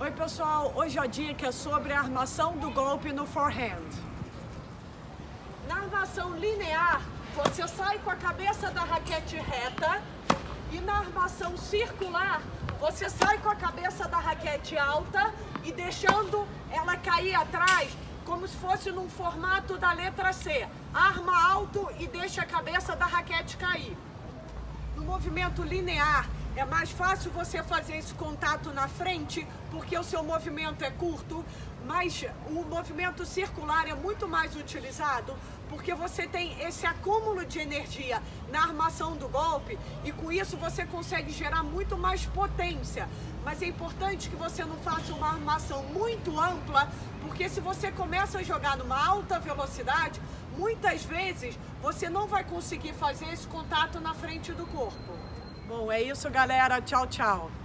Oi pessoal, hoje a dica é sobre a armação do golpe no forehand. Na armação linear, você sai com a cabeça da raquete reta e na armação circular, você sai com a cabeça da raquete alta e deixando ela cair atrás como se fosse num formato da letra C. Arma alto e deixa a cabeça da raquete cair. No movimento linear, é mais fácil você fazer esse contato na frente, porque o seu movimento é curto, mas o movimento circular é muito mais utilizado, porque você tem esse acúmulo de energia na armação do golpe e com isso você consegue gerar muito mais potência. Mas é importante que você não faça uma armação muito ampla, porque se você começa a jogar numa alta velocidade, muitas vezes você não vai conseguir fazer esse contato na frente do corpo. Bom, é isso, galera. Tchau, tchau.